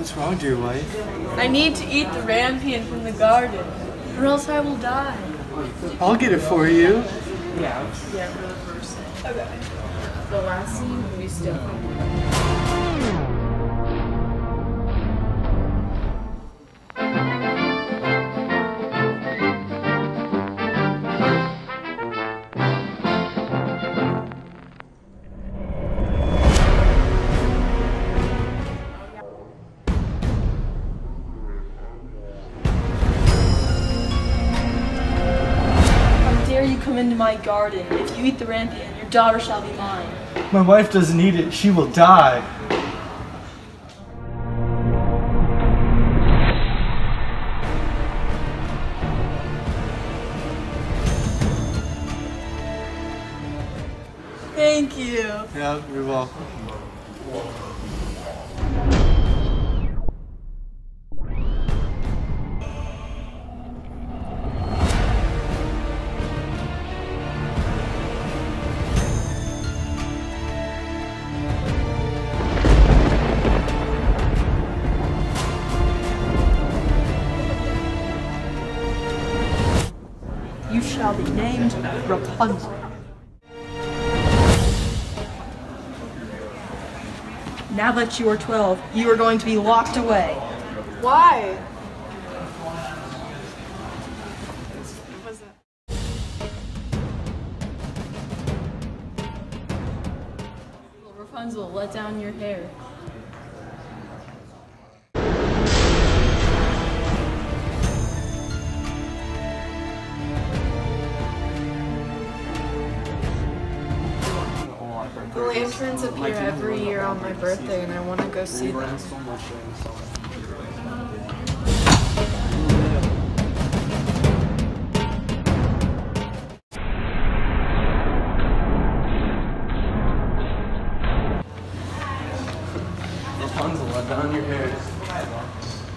What's wrong, dear wife? I need to eat the rampion from the garden, or else I will die. I'll get it for you. Yeah, for the first scene. Okay. The last scene will be still. You come into my garden. If you eat the rampion, your daughter shall be mine. My wife doesn't eat it. She will die. Thank you. Yeah, you're welcome. You shall be named Rapunzel. Now that you are 12, you are going to be locked away. Why? What's that? Rapunzel, let down your hair. The lanterns appear every year on my birthday, and I want to go see them. Rapunzel, let down your hair.